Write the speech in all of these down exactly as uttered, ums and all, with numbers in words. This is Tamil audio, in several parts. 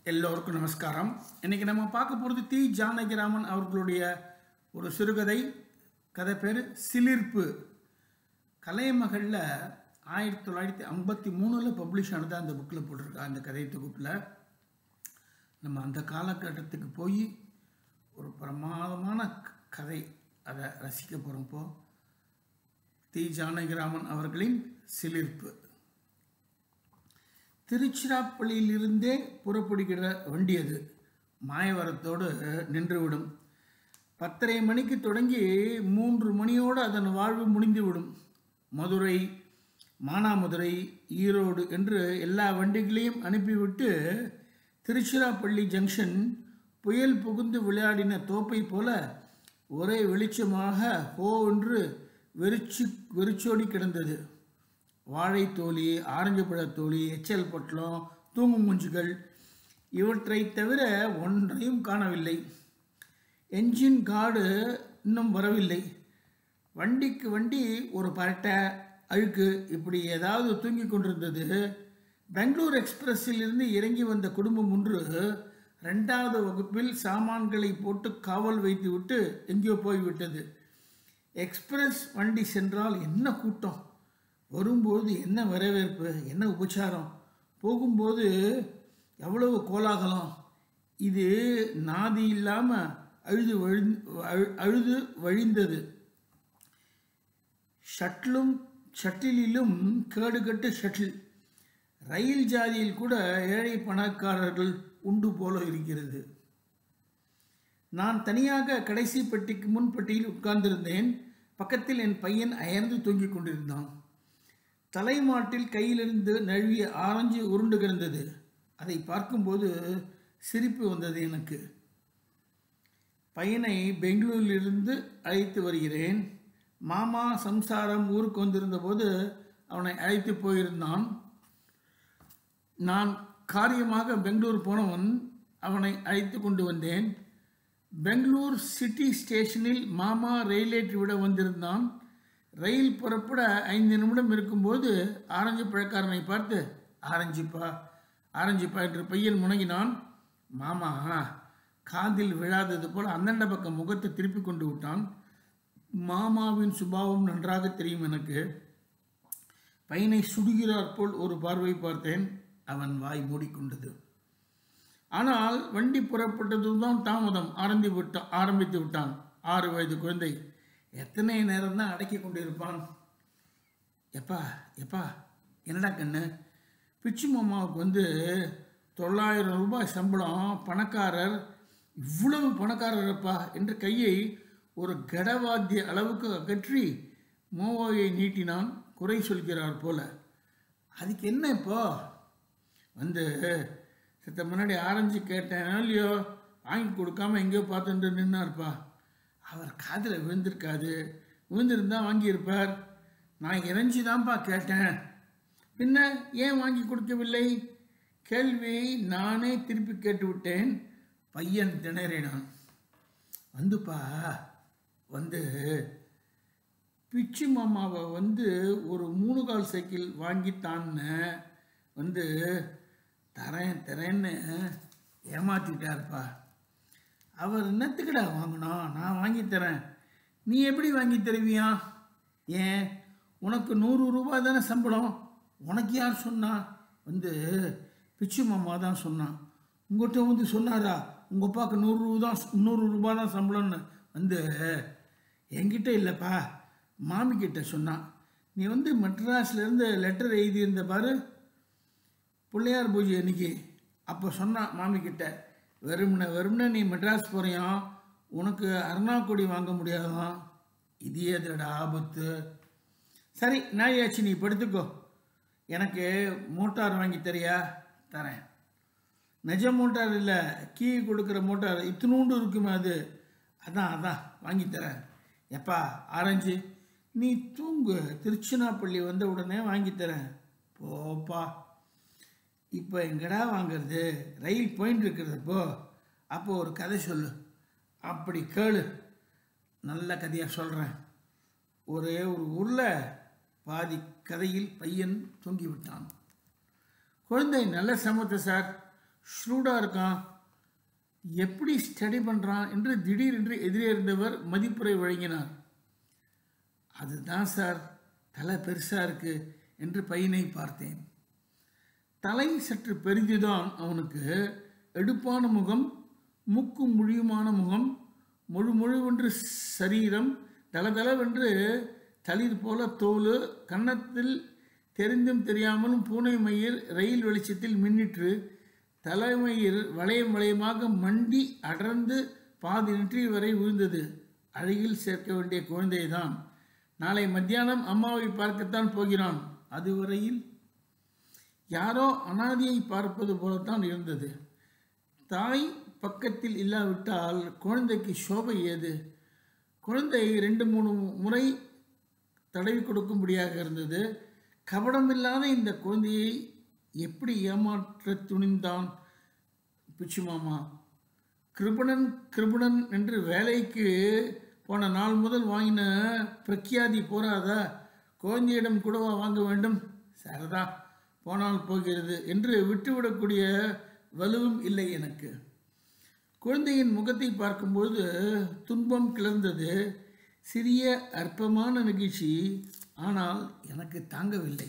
எல்லோருக்கும் நமஸ்காரம். இன்னைக்கு நம்ம பார்க்க போகிறது தி ஜானகிராமன் அவர்களுடைய ஒரு சிறுகதை. கதை பேர் சிலிர்ப்பு. கலைமகளில் ஆயிரத்தி தொள்ளாயிரத்தி ஐம்பத்தி மூணில் பப்ளிஷ் ஆனது அந்த புக்கில் போட்டிருக்கா. அந்த கதை தொகுப்பில் நம்ம அந்த காலகட்டத்துக்கு போய் ஒரு பிரமாதமான கதை அதை ரசிக்க போகிறோம்ப்போ. தி ஜானகிராமன் அவர்களின் சிலிர்ப்பு. திருச்சிராப்பள்ளியிலிருந்தே புறப்படுகிற வண்டி அது மாயவரத்தோடு நின்றுவிடும். பத்தரை மணிக்கு தொடங்கி மூன்று மணியோடு அதன் வாழ்வு முடிந்துவிடும். மதுரை, மானாமதுரை, ஈரோடு என்று எல்லா வண்டிகளையும் அனுப்பிவிட்டு திருச்சிராப்பள்ளி ஜங்ஷன் புயல் புகுந்து விளையாடின தோப்பை போல ஒரே வெளிச்சமாக ஹோ என்று வெறிச்சு வெறிச்சோடி கிடந்தது. வாழைத்தோலி, ஆரஞ்சு பழத்தோலி, எச்சல் பொட்டலம், தூங்கு மூஞ்சுகள் இவற்றை தவிர ஒன்றையும் காணவில்லை. என்ஜின் கார்டு இன்னும் வரவில்லை. வண்டிக்கு வண்டி ஒரு பரட்டை, அழுக்கு இப்படி ஏதாவது தூங்கி கொண்டிருந்தது. பெங்களூர் எக்ஸ்பிரஸில் இருந்து இறங்கி வந்த குடும்பம் ஒன்று ரெண்டாவது வகுப்பில் சாமான்களை போட்டு காவல் வைத்து விட்டு எங்கேயோ போய்விட்டது. எக்ஸ்பிரஸ் வண்டி சென்றால் என்ன கூட்டம்! வரும்போது என்ன வரவேற்பு, என்ன உபச்சாரம்! போகும்போது எவ்வளவு கோலாகலம்! இது நாதி இல்லாமல் அழுது வழி அழுது வழிந்தது. ஷட்டிலும் ஷட்டிலும் கேடுகட்டு ஷட்டில். ரயில் ஜாதியில் கூட ஏழை பணக்காரர்கள் உண்டு போல இருக்கிறது. நான் தனியாக கடைசி பெட்டிக்கு முன் பெட்டியில் உட்கார்ந்திருந்தேன். பக்கத்தில் என் பையன் அயர்ந்து தொங்கிக் கொண்டிருந்தான். தலைமாட்டில் கையிலிருந்து நழுவிய ஆரஞ்சு உருண்டு கிடந்தது. அதை பார்க்கும்போது சிரிப்பு வந்தது எனக்கு. பையனை பெங்களூரிலிருந்து அழைத்து வருகிறேன். மாமா சம்சாரம் ஊருக்கு வந்திருந்த போது அவனை அழைத்து போயிருந்தான். நான் காரியமாக பெங்களூர் போனவன் அவனை அழைத்து கொண்டு வந்தேன். பெங்களூர் சிட்டி ஸ்டேஷனில் மாமா ரயிலேற்றி விட வந்திருந்தான். ரயில் புறப்பட ஐந்து நிமிடம் இருக்கும்போது ஆரஞ்சு பழக்காரனை பார்த்து, ஆரஞ்சிப்பா ஆரஞ்சிப்பா என்று பையன் முனகினான். மாமா காதில் விழாதது போல் அந்தண்ட பக்கம் முகத்தை திருப்பி கொண்டு விட்டான். மாமாவின் சுபாவம் நன்றாக தெரியும் எனக்கு. பையனை சுடுகிறார் போல் ஒரு பார்வை பார்த்தேன். அவன் வாய் மூடிக்கொண்டது. ஆனால் வண்டி புறப்பட்டதும் தான் தாமதம் ஆரம்பி விட்டான் ஆரம்பித்து விட்டான். ஆறு வயது குழந்தை எத்தனை நேரம் தான் அடக்கி கொண்டிருப்பான்? எப்பா எப்பா என்னடா கண்ணு, பிச்சு மாமாவுக்கு வந்து தொள்ளாயிரம் ரூபாய் சம்பளம், பணக்காரர், இவ்வளவு பணக்காரரப்பா என்று கையை ஒரு கடவாத்திய அளவுக்கு அகற்றி மோவாயை நீட்டினான், குறை சொல்கிறார் போல. அதுக்கு என்ன இப்போ? வந்து சித்த முன்னாடி ஆரஞ்சு கேட்டேன் இல்லையோ, வாங்கி கொடுக்காம எங்கேயோ பார்த்துட்டு நின்னார்ப்பா. அவர் காதில் விழுந்திருக்காது, விழுந்திருந்தா வாங்கியிருப்பார். நான் இறைஞ்சி தான்ப்பா கேட்டேன். பின்ன ஏன் வாங்கி கொடுக்கவில்லை? கேள்வியை நானே திருப்பி கேட்டு விட்டேன். பையன் திணறினான். வந்துப்பா வந்து பிச்சு மாமாவை வந்து ஒரு மூணு கால் சைக்கிள் வாங்கித்தான்னு வந்து தரேன் தரேன்னு ஏமாற்றிட்டாருப்பா. அவர் என்னத்துக்குடா வாங்கினோம்? நான் வாங்கி தரேன். நீ எப்படி வாங்கி தருவியா? ஏன், உனக்கு நூறு ரூபாய் தானே சம்பளம். உனக்கு யார் சொன்னா? வந்து பிச்சு மாமா தான் சொன்னான். உங்கள்கிட்ட வந்து சொன்னாரா உங்கள் அப்பாவுக்கு நூறு ரூபா தான் நூறு ரூபா தான் சம்பளம்னு? வந்து என்கிட்ட இல்லைப்பா, மாமிக்கிட்ட சொன்னான். நீ வந்து மெட்ராஸ்லேருந்து லெட்டர் எழுதியிருந்த பாரு, பிள்ளையார் பூஜை அன்னைக்கு. அப்போ சொன்னான் மாமிக்கிட்ட, வெறும்ன வெறும்ன நீ மெட்ராஸ் போறியான், உனக்கு அருணாக்கொடி வாங்க முடியாதான். இது எதோட ஆபத்து? சரி நாயாச்சு, நீ படுத்துக்கோ. எனக்கு மோட்டார் வாங்கி தரியா? தரேன். நிஜ மோட்டார் இல்லை, கீ கொடுக்குற மோட்டார், இத்தினூண்டு இருக்குமே அது. அதான் அதான் வாங்கி தரேன். எப்பா ஆரஞ்சு, நீ தூங்கு, திருச்சிராப்பள்ளி வந்த உடனே வாங்கி தரேன். போப்பா. இப்போ எங்கடா வாங்கிறது? ரயில் போயின்னு இருக்கிறது. போ. அப்போ ஒரு கதை சொல்லு. அப்படி கேளு, நல்ல கதையாக சொல்கிறேன். ஒரே ஒரு ஊரில் பாதி கதையில் பையன் தூங்கிவிட்டான். குழந்தை நல்ல சமத்து சார், ஷ்ரூடாக இருக்கான், எப்படி ஸ்டடி பண்ணுறான் என்று திடீரென்று எதிரே இருந்தவர் மதிப்புரை வழங்கினார். அதுதான் சார், தலை பெருசாக இருக்கு என்று பையனை பார்த்தேன். தலை சற்று பெரிதுதான் அவனுக்கு. எடுப்பான முகம், மூக்கு முழியுமான முகம், முழு முழுவென்று சரீரம், தளதளவென்று தளிர் போல தோல், கன்னத்தில் தெரிந்தும் தெரியாமலும் பூனை மயிர் ரயில் வெளிச்சத்தில் மின்னிற்று. தலைமயிர் வளையம் வளையமாக மண்டி அடர்ந்து பாதி நெற்றி வரை விழுந்தது. அழகில் சேர்க்க வேண்டிய குழந்தைதான். நாளை மத்தியானம் அம்மாவை பார்க்கத்தான் போகிறான். அதுவரையில் யாரோ அனாதியை பார்ப்பது போலத்தான் இருந்தது. தாய் பக்கத்தில் இல்லாவிட்டால் குழந்தைக்கு சோபை ஏது? குழந்தை ரெண்டு மூணு முறை தடவி கொடுக்கும்படியாக இருந்தது. கபடமில்லாத இந்த குழந்தையை எப்படி ஏமாற்ற துணிந்தான் பிச்சு மாமா? கிருபணன் கிருபணன் என்று வேலைக்கு போன நாள் முதல் வாங்கின பிரக்யாதி போராதா? குழந்தையிடம் கூடவா வாங்க வேண்டும்? சரதா, போனால் போகிறது என்று விட்டுவிடக்கூடிய வலுவும் இல்லை எனக்கு. குழந்தையின் முகத்தை பார்க்கும்போது துன்பம் கிளர்ந்தது. சிறிய அற்பமான நிகழ்ச்சி, ஆனால் எனக்கு தாங்கவில்லை.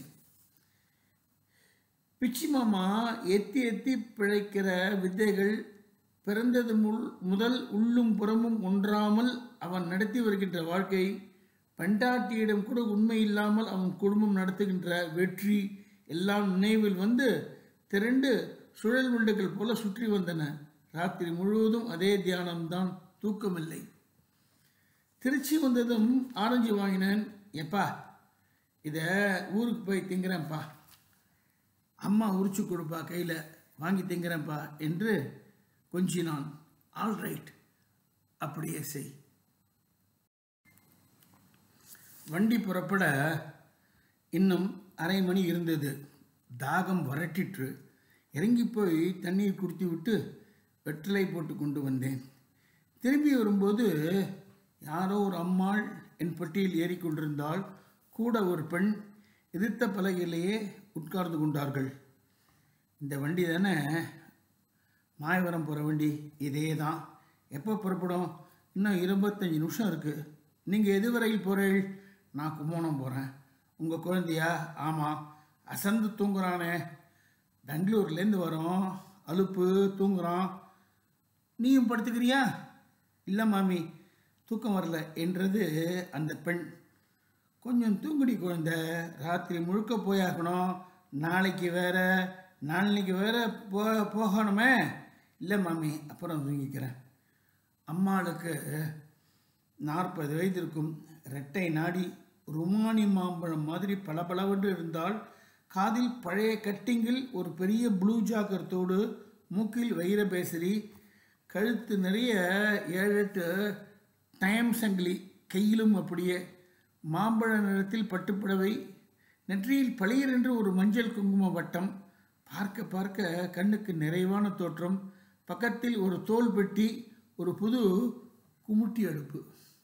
பிச்சி மாமா எத்தி எத்தி பிழைக்கிற வித்தைகள் பிறந்தது முள் முதல் உள்ளும் புறமும் ஒன்றாமல் அவன் நடத்தி வருகின்ற வாழ்க்கை, பெண்டாட்டியிடம் கூட உண்மை இல்லாமல் அவன் குடும்பம் நடத்துகின்ற வெற்றி எல்லாம் நினைவில் வந்து திரண்டு சுழல் வண்டுகள் போல சுற்றி வந்தன. ராத்திரி முழுவதும் அதே தியானம்தான், தூக்கமில்லை. திருச்சி வந்ததும் ஆரஞ்சு வாங்கினேன். எப்பா, இதை ஊருக்கு போய் திங்கிறேன்ப்பா, அம்மா உரிச்சு கொடுப்பா, கையில் வாங்கி திங்கிறேன்ப்பா என்று கொஞ்சினான். ஆல் ரைட், அப்படியே செய். வண்டி புறப்பட இன்னும் அரை மணி இருந்தது. தாகம் வரட்டிற்று. இறங்கி போய் தண்ணீர் குடித்து விட்டு வெற்றிலை போட்டு கொண்டு வந்தேன். திரும்பி வரும்போது யாரோ ஒரு அம்மாள் என் பட்டியில் ஏறிக்கொண்டிருந்தால், கூட ஒரு பெண் எதிர்த்த பலகையிலேயே உட்கார்ந்து கொண்டார்கள். இந்த வண்டி தானே மாயவரம் போகிற வண்டி? இதே தான். எப்போ புறப்படும்? இன்னும் இருபத்தஞ்சி நிமிஷம் இருக்குது. நீங்கள் எது வரையில் போகிறீள்? நான் கும்போணம் போகிறேன். உங்கள் குழந்தையா? ஆமாம். அசந்து தூங்குறானே, பெங்களூர்லேருந்து வரோம், அலுப்பு, தூங்குறான். நீயும் படுத்துக்கிறியா? இல்லை மாமி, தூக்கம் வரல என்றது அந்த பெண். கொஞ்சம் தூங்குடி குழந்தை, ராத்திரி முழுக்க போயாகணும். நாளைக்கு வேற நாளைக்கு வேற போ போகணுமே. இல்லை மாமி, அப்புறம் தூங்கிக்கிறேன். அம்மாளுக்கு நாற்பது வயது இருக்கும். ரெட்டை நாடி, ருமானி மாம்பழம் மாதிரி பளபளவென்று இருந்தால், காதில் பழைய கட்டிங்கில் ஒரு பெரிய ப்ளூ ஜாக்கரத்தோடு, மூக்கில் வைர பேசரி, கழுத்து நிறைய ஏழு எட்டு டைம் சங்கிலி, கையிலும் அப்படியே மாம்பழ நிறத்தில் பட்டுப்புடவை, நெற்றியில் பளிர் என்று ஒரு மஞ்சள் குங்கும வட்டம். பார்க்க பார்க்க கண்ணுக்கு நிறைவான தோற்றம். பக்கத்தில் ஒரு தோல் பெட்டி, ஒரு புது குமுட்டி அடுப்பு.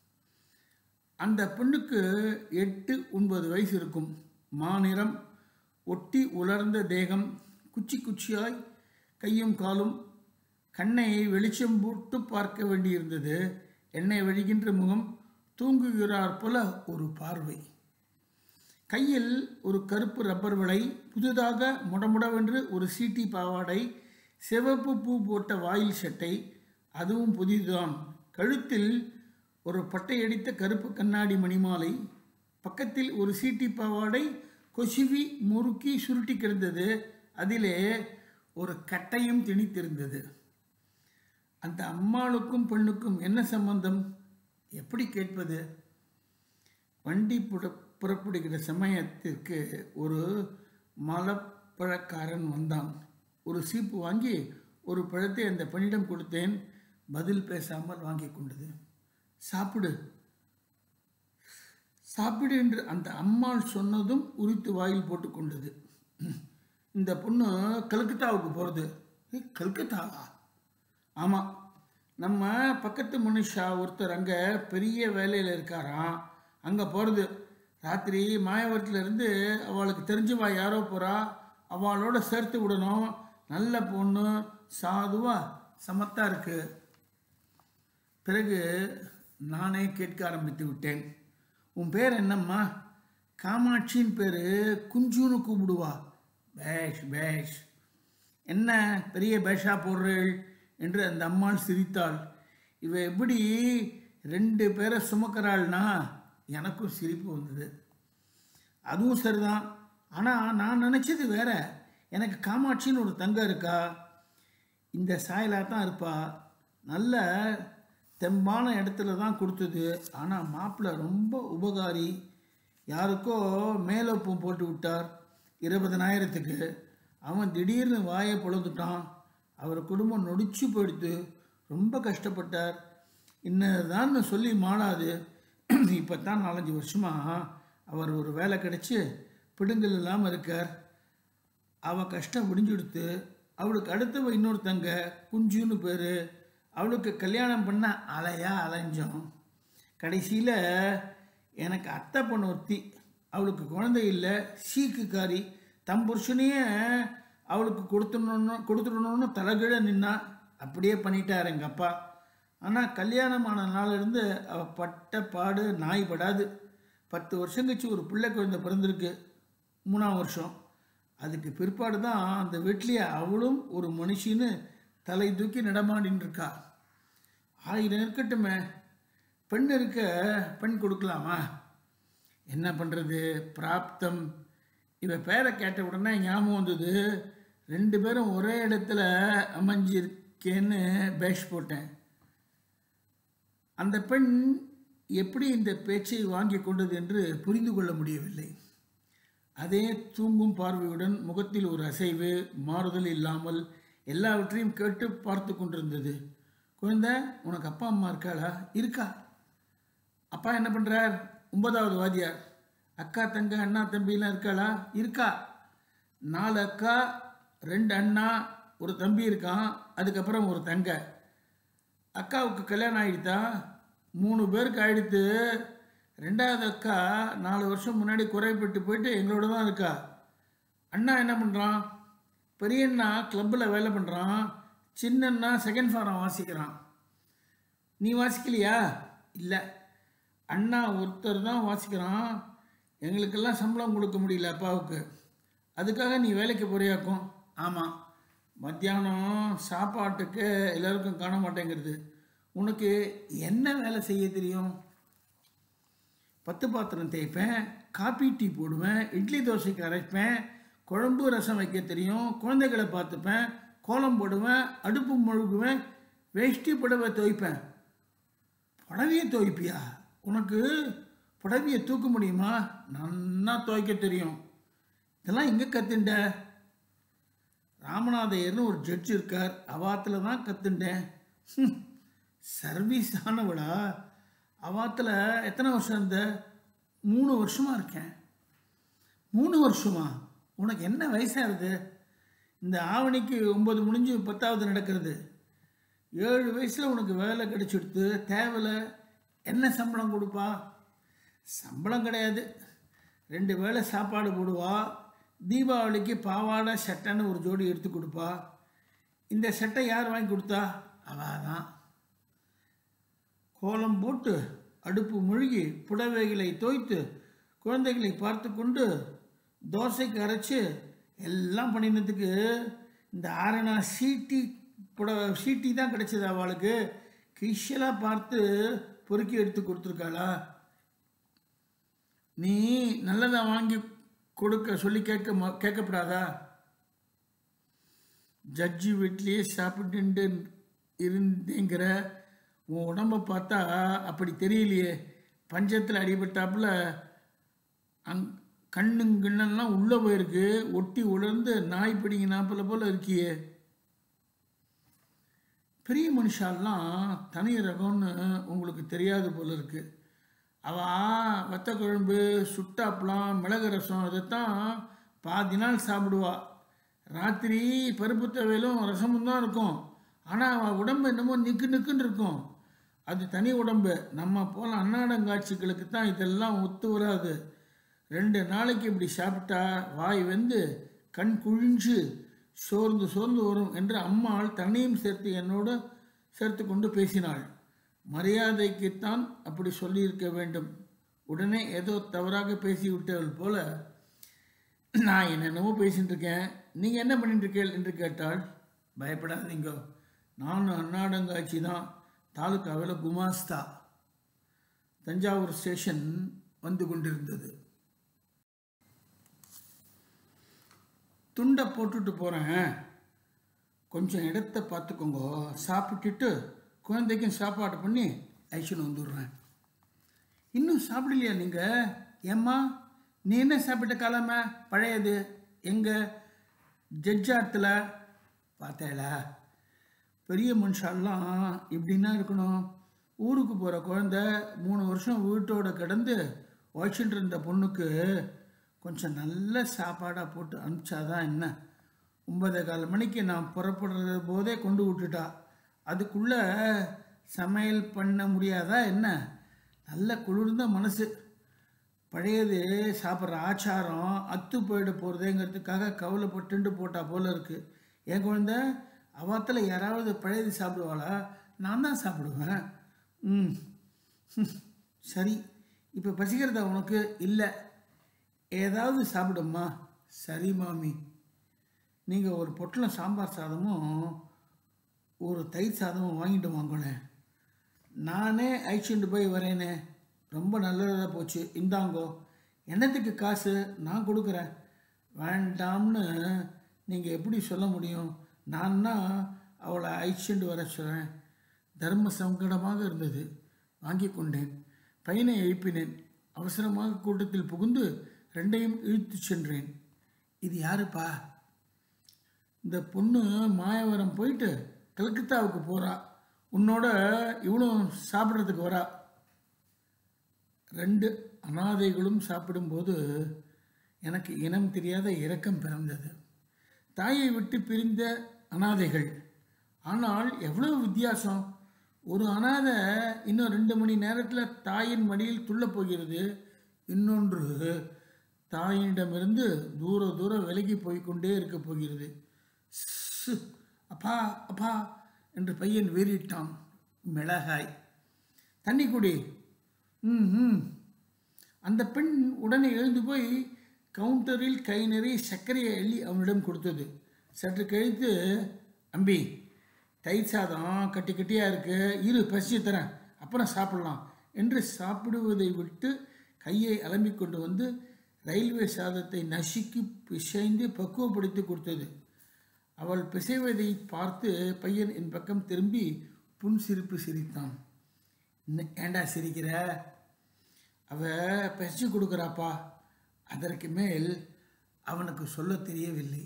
அந்த பெண்ணுக்கு எட்டு ஒன்பது வயசு இருக்கும். மாநிறம், ஒட்டி உலர்ந்த தேகம், குச்சி குச்சியாய் கையும் காலும். கண்ணை வெளிச்சம் போட்டு பார்க்க வேண்டியிருந்தது. எண்ணெய் வழிகின்ற முகம், தூங்குகிறார் போல ஒரு பார்வை. கையில் ஒரு கருப்பு ரப்பர் வளை, புதிதாக முடமுடவென்று ஒரு சீட்டி பாவாடை, சிவப்பு பூ போட்ட வாயில் சட்டை, அதுவும் புதிதுதான். கழுத்தில் ஒரு பட்டையடித்த கருப்பு கண்ணாடி மணிமாலை. பக்கத்தில் ஒரு சீட்டி பாவாடை கொசுவி முறுக்கி சுருட்டி கிடந்தது. அதிலே ஒரு கட்டையும் திணித்திருந்தது. அந்த அம்மாளுக்கும் பெண்ணுக்கும் என்ன சம்பந்தம்? எப்படி கேட்பது? வண்டி புட புறப்படுகிற சமயத்திற்கு ஒரு மலப்பழக்காரன் வந்தான். ஒரு சீப்பு வாங்கி ஒரு பழத்தை அந்த பெண்ணிடம் கொடுத்தேன். பதில் பேசாமல் வாங்கி கொண்டது. சாப்பிடு சாப்பிடு என்று அந்த அம்மாள் சொன்னதும் உரித்து வாயில் போட்டு கொண்டது. இந்த பொண்ணு கல்கத்தாவுக்கு போகிறது. கல்கத்தாவா? ஆமாம், நம்ம பக்கத்து மனுஷா ஒருத்தர் அங்கே பெரிய வேலையில் இருக்காராம், அங்கே போகிறது. ராத்திரி மாயவரத்துலேருந்து அவளுக்கு தெரிஞ்சவா யாரோ போகிறா, அவளோட சேர்த்து விடணும். நல்ல பொண்ணு, சாதுவா, சமத்தா இருக்கு. பிறகு நானே கேட்க ஆரம்பித்து விட்டேன். உன் பேர் என்னம்மா? காமாட்சின்னு பேர். குஞ்சுன்னு கூப்பிடுவா. பேஷ் பேஷ். என்ன பெரிய பேஷா போடுறேள் என்று அந்த அம்மாள் சிரித்தாள். இவ எப்படி ரெண்டு பேரை சுமக்கிறாள்னா எனக்கும் சிரிப்பு வந்தது. அதுவும் சரிதான். ஆனால் நான் நினச்சது வேற. எனக்கு காமாட்சின்னு ஒரு தங்கம் இருக்கா. இந்த சாயலாக தான் இருப்பா. நல்ல தெம்பான இடத்துல தான் கொடுத்தது. ஆனால் மாப்பிள்ளை ரொம்ப உபகாரி. யாருக்கோ மேலொப்பம் போட்டு விட்டார் இருபதனாயிரத்துக்கு. அவன் திடீர்னு வாயை பொழுதுட்டான். அவர் குடும்பம் நொடிச்சு போயிடுத்து. ரொம்ப கஷ்டப்பட்டார். இன்னதான்னு சொல்லி மாளாது. இப்போ தான் நாலஞ்சு வருஷமாக அவர் ஒரு வேலை கிடச்சி பிடுங்கல் இல்லாமல் இருக்கார். அவள் கஷ்டம் முடிஞ்சுடுத்து. அவளுக்கு அடுத்தவ இன்னொருத்தங்க குஞ்சுன்னு பேர். அவளுக்கு கல்யாணம் பண்ண அலையா அலைஞ்சோம். கடைசியில் எனக்கு அத்தை பொண்ணு ஒருத்தி. அவளுக்கு குழந்தை இல்லை, சீக்குக்காரி. தம் புருஷனையே அவளுக்கு கொடுத்துடணுன்னு கொடுத்துடணுன்னு தலைகீழ நின்னா. அப்படியே பண்ணிட்டார் எங்கள் அப்பா. ஆனால் கல்யாணமான நாளிலிருந்து அவள் பட்ட பாடு நாய் படாது. பத்து வருஷம் கழிச்சு ஒரு பிள்ளை குழந்தை பிறந்திருக்கு, மூணாம் வருஷம். அதுக்கு பிற்பாடு தான் அந்த வீட்லேயே அவளும் ஒரு மனுஷின்னு தலை தூக்கி நடமாடின்னு இருக்கா. ஆயிரம் இருக்கட்டுமே, பெண் இருக்க பெண் கொடுக்கலாமா? என்ன பண்ணுறது, பிராப்தம். இவ பேரை கேட்ட உடனே ஞாபகம் வந்தது. ரெண்டு பேரும் ஒரே இடத்துல அமைஞ்சிருக்கேன்னு பேஷ் போட்டேன். அந்த பெண் எப்படி இந்த பேச்சை வாங்கி கொண்டது என்று புரிந்து கொள்ள முடியவில்லை. அதே தூங்கும் பார்வையுடன் முகத்தில் ஒரு அசைவு, மாறுதல் இல்லாமல் எல்லாவற்றையும் கேட்டு பார்த்து கொண்டிருந்தது. குழந்தை, உனக்கு அப்பா அம்மா இருக்காளா? இருக்கா. அப்பா என்ன பண்ணுறார்? ஒன்பதாவது வாத்தியார். அக்கா தங்க அண்ணா தம்பிலாம் இருக்காளா? இருக்கா. நாலு அக்கா, ரெண்டு அண்ணா, ஒரு தம்பி இருக்கான். அதுக்கப்புறம் ஒரு தங்க. அக்காவுக்கு கல்யாணம் ஆகிடுதா? மூணு பேருக்கு ஆகிடுத்து. ரெண்டாவது அக்கா நாலு வருஷம் முன்னாடி குறைப்பட்டு போயிட்டு எங்களோட தான் இருக்கா. அண்ணா என்ன பண்ணுறான்? பெரியண்ணா கிளப்பில் வேலை பண்ணுறான். சின்னண்ணா செகண்ட் ஃபாரம் வாசிக்கிறான். நீ வாசிக்கலையா? இல்லை, அண்ணா ஒருத்தர் தான் வாசிக்கிறான். எங்களுக்கெல்லாம் சம்பளம் கொடுக்க முடியல அப்பாவுக்கு. அதுக்காக நீ வேலைக்கு போறியாக்கும்? ஆமாம். மத்தியானம் சாப்பாட்டுக்கு எல்லோருக்கும் காண மாட்டேங்கிறது. உனக்கு என்ன வேலை செய்ய தெரியும்? பத்து பாத்திரம் தேய்ப்பேன், காப்பி டீ போடுவேன், இட்லி தோசைக்கு அரைப்பேன், குழம்பு ரசம் வைக்க தெரியும், குழந்தைகளை பார்த்துப்பேன், கோலம் போடுவேன், அடுப்பு முழுகுவேன், வேஷ்டி புடவை துவைப்பேன். புடவையை துவைப்பியா? உனக்கு புடவையை தூக்க முடியுமா? நன்னா துவைக்க தெரியும். இதெல்லாம் எங்கே கற்றுண்ட? ராமநாதையர்னு ஒரு ஜட்ஜ் இருக்கார், அவாத்தில் தான் கற்றுண்டேன். சர்வீஸ் ஆனவளா? அவாத்தில் எத்தனை வருஷம் இருந்த? மூணு வருஷமாக இருக்கேன். மூணு வருஷமா? உனக்கு என்ன வயசாகுது? இந்த ஆவணிக்கு ஒம்பது முடிஞ்சு பத்தாவது நடக்கிறது. ஏழு வயசில் உனக்கு வேலை கிடைச்சிடுத்து. தேவையில்லை. என்ன சம்பளம் கொடுப்பா? சம்பளம் கிடையாது. ரெண்டு வேளை சாப்பாடு போடுவா. தீபாவளிக்கு பாவாடை சட்டைன்னு ஒரு ஜோடி எடுத்து கொடுப்பா. இந்த சட்டை யார் வாங்கி கொடுத்தா? அவள் தான். கோலம் போட்டு, அடுப்பு முழுகி, புடவைகளை தோய்த்து, குழந்தைகளை பார்த்து கொண்டு, தோசைக்கு அரைச்சி எல்லாம் பண்ணினதுக்கு இந்த ஆரணா சீட்டி புடவை சீட்டி தான் கிடைச்சது அவளுக்கு. கிஷலாக பார்த்து பொறுக்கி எடுத்து கொடுத்துருக்காளா? நீ நல்லதாக வாங்கி கொடுக்க சொல்லி கேட்க கேட்கப்படாதா? ஜட்ஜி வீட்லேயே சாப்பிட்டு இருந்தேங்கிற உன் உடம்பை பார்த்தா அப்படி தெரியலையே. பஞ்சத்தில் அடிபட்டாப்புல அங் கண்ணுங்கிண்ணெல்லாம் உள்ளே போயிருக்கு. ஒட்டி உலர்ந்து நாய் பிடிங்கினாப்புல போல் இருக்கியே. பெரிய மனுஷாலாம் தனி ரகம்னு உங்களுக்கு தெரியாது போல இருக்கு. அவள் வத்த குழம்பு, சுட்டாப்பளம், மிளகு ரசம் இதைத்தான் பாதி நாள் சாப்பிடுவா. ராத்திரி பருப்பு துவையலும் ரசமும் தான் இருக்கும். ஆனால் அவள் உடம்பு என்னமோ நிற்கு நிற்குன்னு இருக்கும். அது தனி உடம்பு. நம்ம போல் அன்னாடங்காட்சிகளுக்கு தான் இதெல்லாம் ஒத்து வராது. ரெண்டு நாளைக்கு இப்படி சாப்பிட்டா வாய் வந்து கண் குழிஞ்சு சோர்ந்து சோர்ந்து வரும் என்று அம்மாள் தன்னையும் சேர்த்து என்னோடு சேர்த்து கொண்டு பேசினாள். மரியாதைக்குத்தான் அப்படி சொல்லியிருக்க வேண்டும். உடனே ஏதோ தவறாக பேசிவிட்டவள் போல, நான் என்னென்னவோ பேசிகிட்டு இருக்கேன், நீங்கள் என்ன பண்ணிட்டு இருக்கீள் என்று கேட்டாள். பயப்படாதீங்க, நானும் அன்னாடங்காட்சி தான், தாலுக்காவில் குமாஸ்தா. தஞ்சாவூர் ஸ்டேஷன் வந்து கொண்டிருந்தது. துண்டை போட்டுட்டு போகிறேன், கொஞ்சம் இடத்த பார்த்துக்கோங்க, சாப்பிட்டுட்டு குழந்தைக்கும் சாப்பாடு பண்ணி ஐஷன் வந்துடுறேன். இன்னும் சாப்பிடலையா நீங்கள்? ஏம்மா, நீ என்ன சாப்பிட்ட காலமே பழையது எங்கே ஜட்ஜாத்தில் பார்த்தேளா? பெரிய மனுஷாலாம் இப்படின்னா இருக்கணும். ஊருக்கு போகிற குழந்த மூணு வருஷம் வீட்டோட கிடந்து உழைச்சிட்டு இருந்த பொண்ணுக்கு கொஞ்சம் நல்ல சாப்பாடாக போட்டு அனுப்பிச்சாதான் என்ன? ஒன்பதே கால் மணிக்கு நான் புறப்படுறது போதே கொண்டு விட்டுட்டா. அதுக்குள்ளே சமையல் பண்ண முடியாதா என்ன? நல்ல குளிர்ந்த மனசு. பழையது சாப்பிட்ற ஆச்சாரம் அத்து போயிட போகிறதேங்கிறதுக்காக கவலைப்பட்டுண்டு போட்டால் போல இருக்குது. என் குழந்த அவாத்தில் யாராவது பழையது சாப்பிடுவாளா? நான் தான் சாப்பிடுவேன். ம் சரி, இப்போ பசிக்கிறதா உனக்கு? இல்லை, ஏதாவது சாப்பிடும்மா. சரி மாமி, நீங்கள் ஒரு பொட்டலம் சாம்பார் சாதமும் ஒரு தயிர் சாதமும் வாங்கிட்டு வாங்கினேன். நானே அழைச்சிட்டு போய் வரேனே. ரொம்ப நல்லதாக போச்சு. இந்தாங்கோ. என்னத்துக்கு காசு? நான் கொடுக்குறேன். வேண்டாம்னு நீங்கள் எப்படி சொல்ல முடியும்? நான்னா அவளை அழைச்சிட்டு வர சொல்கிறேன். தர்ம சங்கடமாக இருந்தது. வாங்கி கொண்டேன். பையனை எழுப்பினேன். அவசரமாக கூட்டத்தில் புகுந்து ரெண்டையும் இழுத்து சென்றேன். இது யாருப்பா? இந்த பொண்ணு மாயவரம் போயிட்டு கல்கத்தாவுக்கு போகிறா. உன்னோட இவனும் சாப்பிட்றதுக்கு வரா. ரெண்டு அனாதைகளும் சாப்பிடும்போது எனக்கு இனம் தெரியாத இரக்கம் பிறந்தது. தாயை விட்டு பிரிந்த அனாதைகள். ஆனால் எவ்வளவு வித்தியாசம்! ஒரு அனாதை இன்னும் ரெண்டு மணி நேரத்தில் தாயின் மடியில் துள்ளப் போகிறது. இன்னொன்று தாயினிடமிருந்து தூர தூர விலகி போய்கொண்டே இருக்க போகிறது. அப்பா அப்பா என்று பையன் வீறிட்டான். மிளகாய் தண்ணி குடி. ம் ம் அந்த பெண் உடனே எழுந்து போய் கவுண்டரில் கை நிறைய சர்க்கரையை எள்ளி அவனிடம் கொடுத்தது. சற்று கழித்து, அம்பி, தயிர் சாதம் கட்டி கட்டியாக இருக்கு, இரு பசி தரேன், அப்புறம் சாப்பிடலாம் என்று சாப்பிடுவதை விட்டு கையை அலம்பி கொண்டு வந்து ரயில்வே சாதத்தை நசுக்கி பிசைந்து பக்குவப்படுத்தி கொடுத்தது. அவள் பிசைவதை பார்த்து பையன் என் பக்கம் திரும்பி புன் சிரிப்பு சிரித்தான். ஏண்டா சிரிக்கிற? அவ பிசைச்சு கொடுக்குறாப்பா. அதற்கு மேல் அவனுக்கு சொல்ல தெரியவில்லை.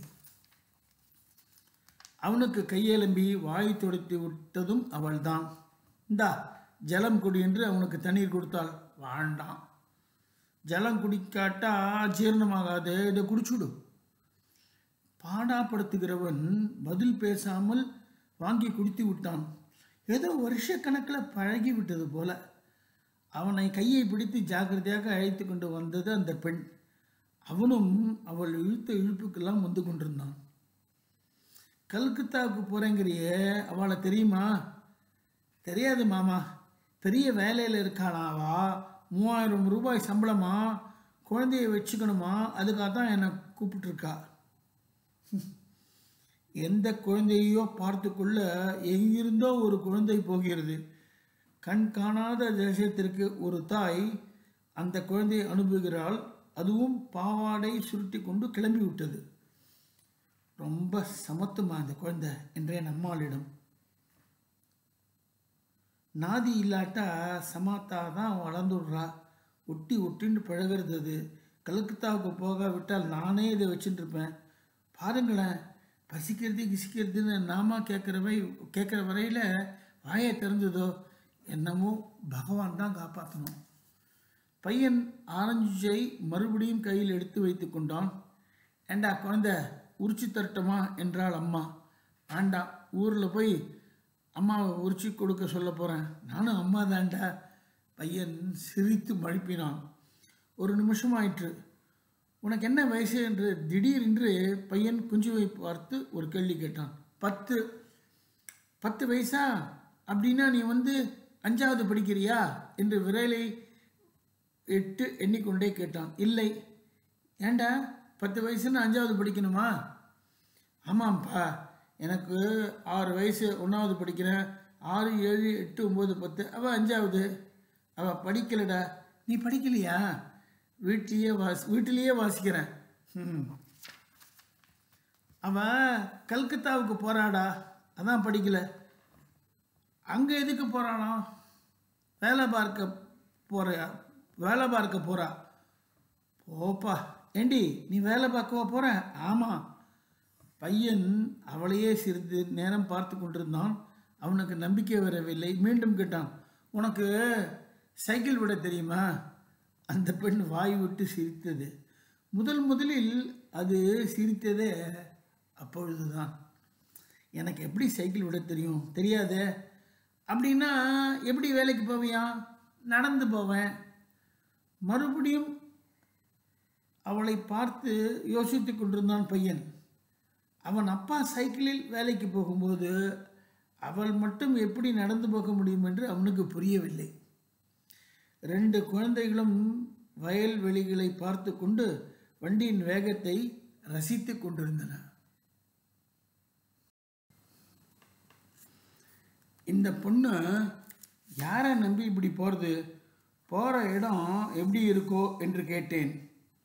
அவனுக்கு கையெலும்பி வாய் துடைத்து விட்டதும் அவள்தான். இந்தா ஜலம் குடி என்று அவனுக்கு தண்ணீர் கொடுத்தாள். வாண்டாம், ஜலம் குடிக்காட்டா ஜீரணமாகாது, இதை குடிச்சுடு. பாடாப்படுத்துகிறவன் பதில் பேசாமல் வாங்கி குடித்து விட்டான். ஏதோ வருஷ கணக்கில் பழகி விட்டது போல. அவனை கையை பிடித்து ஜாக்கிரதையாக அழைத்து கொண்டு வந்தது அந்த பெண். அவனும் அவள் இழுத்த இழுப்புக்கெல்லாம் வந்து கொண்டிருந்தான். கல்கத்தாவுக்கு போகிறேங்கிறியே, அவளை தெரியுமா? தெரியாது மாமா. பெரிய வேலையில் இருக்காளாவா? மூவாயிரம் ரூபாய் சம்பளமா? குழந்தைய வச்சுக்கணுமா? அதுக்காக தான் என்னை கூப்பிட்டுருக்கா. எந்த குழந்தையோ பார்த்துக்குள்ள எங்கிருந்தோ ஒரு குழந்தை போகிறது. கண் காணாத தேசத்திற்கு ஒரு தாய் அந்த குழந்தையை அனுப்புகிறாள். அதுவும் பாவாடை சுருட்டி கொண்டு கிளம்பி விட்டது. ரொம்ப சமத்துமா அந்த குழந்தை என்றேன் அம்மாளிடம். நாதி இல்லாட்டா சமாத்தா தான் வளர்ந்துடுறா. ஒட்டி ஒட்டின்னு பழகிறது. அது கல்கத்தாவுக்கு போகாவிட்டால் நானே இதை வச்சுட்டு இருப்பேன். பாருங்களேன், பசிக்கிறது கிசிக்கிறதுன்னு நாம கேட்குறவை கேட்குற வரையில் வாயை திறந்ததோ என்னமோ பகவான் தான் காப்பாற்றணும். பையன் ஆரஞ்சை மறுபடியும் கையில் எடுத்து வைத்து கொண்டான். ஏண்டா குழந்தை, உரிச்சி தரட்டுமா என்றாள் அம்மா. ஆண்டா, ஊரில் போய் அம்மாவை உரிச்சி கொடுக்க சொல்ல போகிறேன். நானும் அம்மா தாண்டா. பையன் சிரித்து மழுப்பினான். ஒரு நிமிஷம் ஆயிற்று. உனக்கு என்ன வயசு என்று திடீரென்று பையன் குஞ்சுவை பார்த்து ஒரு கேள்வி கேட்டான். பத்து. பத்து வயசா? அப்படின்னா நீ வந்து அஞ்சாவது படிக்கிறியா என்று விரலை எட்டு எண்ணிக்கொண்டே கேட்டான். இல்லை. ஏண்டா பத்து வயசுன்னு அஞ்சாவது படிக்கணுமா? ஆமாம்ப்பா, எனக்கு ஆறு வயசு, ஒன்றாவது படிக்கிறேன். ஆறு ஏழு எட்டு ஒம்பது பத்து, அவள் அஞ்சாவது. அவள் படிக்கலடா. நீ படிக்கலையா? வீட்டிலேயே வாசி வீட்டிலேயே வாசிக்கிறேன். ம் அவள் கல்கத்தாவுக்கு போகிறாடா, அதான் படிக்கலை. அங்கே எதுக்கு போகிறானா? வேலை பார்க்க போகிறியா? வேலை பார்க்க போகிறா. போப்பா. ஏண்டி நீ வேலை பார்க்கவா போகிற? ஆமாம். பையன் அவளையே சிறிது நேரம் பார்த்து கொண்டிருந்தான். அவனுக்கு நம்பிக்கை வரவில்லை. மீண்டும் கேட்டான், உனக்கு சைக்கிள் விட தெரியுமா? அந்த பெண் வாய் விட்டு சிரித்தது. முதல் முதலில் அது சிரித்ததே அப்பொழுதுதான். எனக்கு எப்படி சைக்கிள் விட தெரியும்? தெரியாதே. அப்படின்னா எப்படி வேலைக்கு போவியா? நடந்து போவேன். மறுபடியும் அவளை பார்த்து யோசித்து கொண்டிருந்தான் பையன். அவன் அப்பா சைக்கிளில் வேலைக்கு போகும்போது அவள் மட்டும் எப்படி நடந்து போக முடியும் என்று அவனுக்கு புரியவில்லை. ரெண்டு குழந்தைகளும் வயல்வெளிகளை பார்த்து கொண்டு வண்டியின் வேகத்தை ரசித்து கொண்டிருந்தன. இந்த பொண்ணு யாரை நம்பி இப்படி போகிறது? போகிற இடம் எப்படி இருக்கோ என்று கேட்டேன்.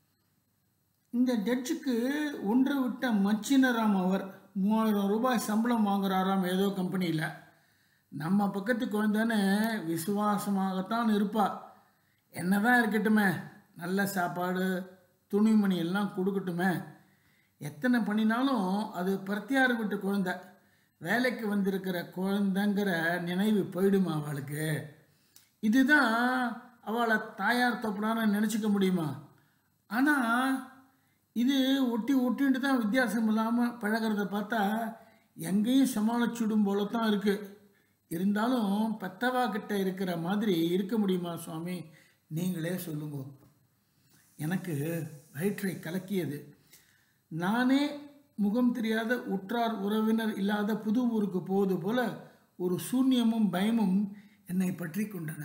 இந்த ஜட்ஜுக்கு ஒன்று விட்ட மச்சினராம். அவர் மூவாயிரம் ரூபாய் சம்பளம் வாங்குறாராம் ஏதோ கம்பெனியில். நம்ம பக்கத்து குழந்தைன்னு விசுவாசமாகத்தான் இருப்பா. என்னதான் இருக்கட்டுமே, நல்ல சாப்பாடு துணிமணி எல்லாம் கொடுக்கட்டுமே. எத்தனை பண்ணினாலும் அது பிரத்தியார் விட்டு குழந்தை. வேலைக்கு வந்திருக்கிற குழந்தைங்கிற நினைவு போயிடுமா அவளுக்கு? இதுதான் அவளை தாயார் தப்புடான்னு நினச்சிக்க முடியுமா? ஆனால் இது ஒட்டி ஒட்டின்ட்டு தான் வித்தியாசம் இல்லாமல் பழகிறத பார்த்தா எங்கேயும் சமாளிச்சுடும் போல தான் இருக்குது. இருந்தாலும் பெத்தவா கிட்ட இருக்கிற மாதிரி இருக்க முடியுமா சுவாமி? நீங்களே சொல்லுங்க. எனக்கு வயிற்றை கலக்கியது. நானே முகம் தெரியாத உற்றார் உறவினர் இல்லாத புது ஊருக்கு போவது போல ஒரு சூன்யமும் பயமும் என்னை பற்றி கொண்டன.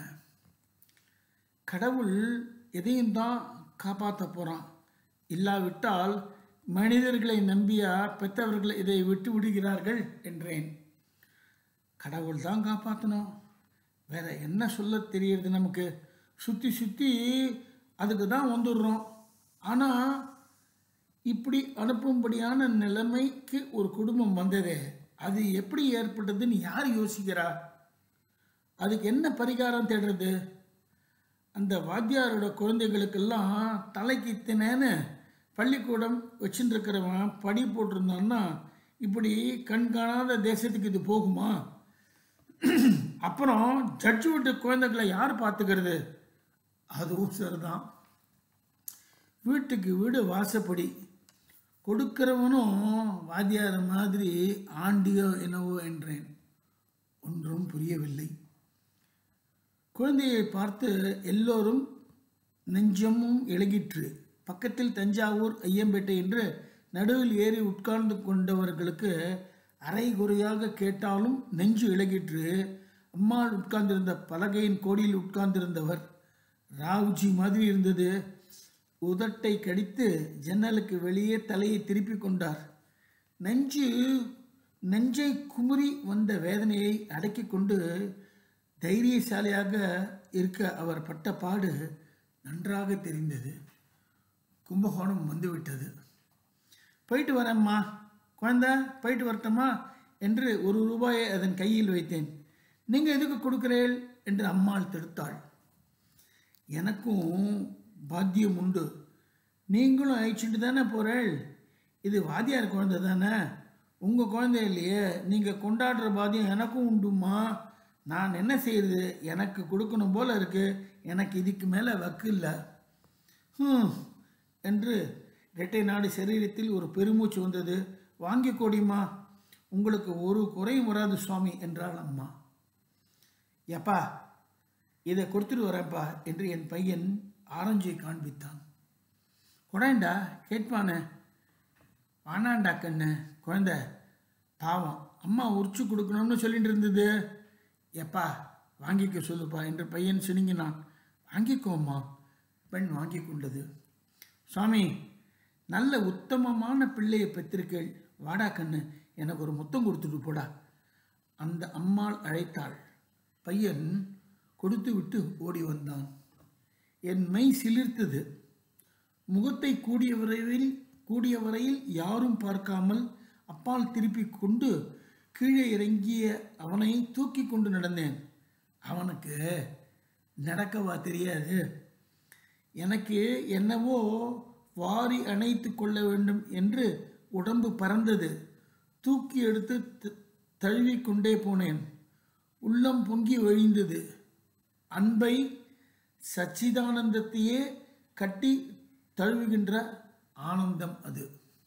கடவுள் எதையும் தான் காப்பாற்ற போகிறான். இல்லாவிட்டால் மனிதர்களை நம்பியா பெற்றவர்கள் இதை விட்டு விடுகிறார்கள் என்றேன். கடவுள் தான் காப்பாற்றணும், வேற என்ன சொல்ல தெரியுது நமக்கு? சுற்றி சுற்றி அதுக்கு தான் வந்துடுறோம். ஆனால் இப்படி அனுப்பும்படியான நிலைமைக்கு ஒரு குடும்பம் வந்ததே, அது எப்படி ஏற்பட்டதுன்னு யார் யோசிக்கிறா? அதுக்கு என்ன பரிகாரம் தேடுறது? அந்த வாத்தியாரோட குழந்தைகளுக்கெல்லாம் தலைக்கு தினேன்னு பள்ளிக்கூடம் வச்சுருக்கிறவன் படி போட்டிருந்தான்னா இப்படி கண்காணாத தேசத்துக்கு இது போகுமா? அப்புறம் ஜட்ஜு வீட்டு குழந்தைகளை யார் பார்த்துக்கிறது? அதுவும் சரிதான். வீட்டுக்கு வீடு வாசப்படி. கொடுக்கிறவனும் வாத்தியார் மாதிரி ஆண்டியோ என்னவோ என்றேன். ஒன்றும் புரியவில்லை. குழந்தையை பார்த்து எல்லோரும் நெஞ்சமும் இழகிற்று. பக்கத்தில் தஞ்சாவூர் ஐயம்பேட்டை என்று நடுவில் ஏறி உட்கார்ந்து கொண்டவர்களுக்கு அரை குறையாக கேட்டாலும் நெஞ்சு இழகிற்று. அம்மாள் உட்கார்ந்திருந்த பலகையின் கோடியில் உட்கார்ந்திருந்தவர் ராவுஜி மாதிரி இருந்தது. உதட்டை கடித்து ஜன்னலுக்கு வெளியே தலையை திருப்பி கொண்டார். நெஞ்சு நெஞ்சை குமுறி வந்த வேதனையை அடக்கி கொண்டு தைரியசாலியாக இருக்க அவர் பட்ட பாடு நன்றாக தெரிந்தது. கும்பகோணம் வந்துவிட்டது. போயிட்டு வரேம்மா. குழந்தை போயிட்டு வரட்டுமா என்று ஒரு ரூபாயை அதன் கையில் வைத்தேன். நீங்கள் எதுக்கு கொடுக்கிறீள் என்று அம்மாள் தடுத்தாள். எனக்கும் பாத்தியம் உண்டு, நீங்களும் அழிச்சுட்டு தானே போகிறேள். இது வாத்தியார் குழந்தை தானே, உங்கள் குழந்தை இல்லையே. நீங்கள் கொண்டாடுற பாத்தியம் எனக்கும் உண்டுமா. நான் என்ன செய்யுது, எனக்கு கொடுக்கணும் போல இருக்கு. எனக்கு இதுக்கு மேலே வக்கு இல்லை. ம் என்று இரட்டை நாடு சரீரத்தில் ஒரு பெருமூச்சு வந்தது. வாங்கி கொடிமா, உங்களுக்கு ஒரு குறையும் வராது சுவாமி என்றாள் அம்மா. எப்பா இதை கொடுத்துட்டு வரேன்ப்பா என்று என் பையன் ஆரஞ்சை காண்பித்தான். கொடாண்டா கேட்பானே. வானாண்டா கண்ணு, குழந்தை பாவம், அம்மா உரிச்சு கொடுக்கணும்னு சொல்லிட்டு இருந்தது. எப்பா வாங்கிக்க சொல்லுப்பா என்று பையன் சினுங்கினான். வாங்கிக்கோம்மா. பெண் வாங்கி கொண்டது. சுவாமி, நல்ல உத்தமமான பிள்ளையை பெற்றிருக்கேள். வாடா கண்ணு, எனக்கு ஒரு முத்தம் கொடுத்துட்டு போடா. அந்த அம்மாள் அழைத்தாள். பையன் கொடுத்து விட்டு ஓடி வந்தான். என் மெய் சிலிர்த்தது. முகத்தை கூடிய வரையில் கூடிய வரையில் யாரும் பார்க்காமல் அப்பால் திருப்பி கொண்டு கீழே இறங்கிய அவனை தூக்கி கொண்டு நடந்தேன். அவனுக்கு நடக்கவா தெரியாது. எனக்கு என்னவோ வாரி அணைத்து கொள்ள வேண்டும் என்று உடம்பு பறந்தது. தூக்கி எடுத்து தழுவி கொண்டே போனேன். உள்ளம் பொங்கி வழிந்தது. அன்பை, சச்சிதானந்தத்தையே கட்டி தழுவுகின்ற ஆனந்தம் அது.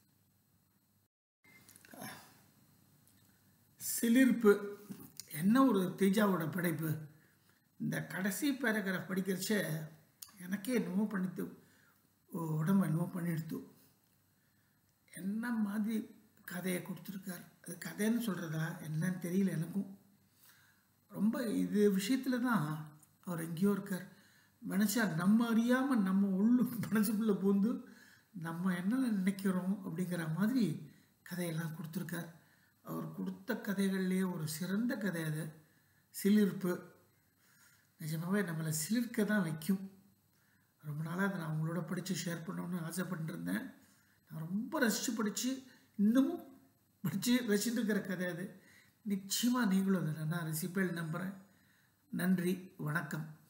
சிலிர்ப்பு. என்ன ஒரு தேஜாவோட படைப்பு. இந்த கடைசி பேராகிராஃப் படிக்கிறச்ச எனக்கே என்னமோ பண்ணிட்டு உடம்பு என்னமோ பண்ணிடுத்து. என்ன மாதிரி கதையை கொடுத்துருக்கார். அது கதைன்னு சொல்கிறதா என்னன்னு தெரியல எனக்கும். ரொம்ப இது விஷயத்தில் தான் அவர் எங்கேயோ இருக்கார். மனுஷா நம்ம அறியாமல் நம்ம உள்ளு மனசுக்குள்ளே பூந்து நம்ம என்ன நினைக்கிறோம் அப்படிங்கிற மாதிரி கதையெல்லாம் கொடுத்துருக்கார். அவர் கொடுத்த கதைகள்லேயே ஒரு சிறந்த கதை அது. சிலிர்ப்பு. நிஜமாகவே நம்மளை சிலிர்க்க தான் வைக்கும். ரொம்ப நாளாக அதை நான் அவங்களோட படித்து ஷேர் பண்ணணும்னு ஆசைப்பட்டுருந்தேன். நான் ரொம்ப ரசித்து படித்து இன்னமும் படித்து ரசிச்சுட்டு இருக்கிற கதை அது. நிச்சயமாக நீங்களும் அதை நான் ரசிப்பேன் நம்புகிறேன். நன்றி, வணக்கம்.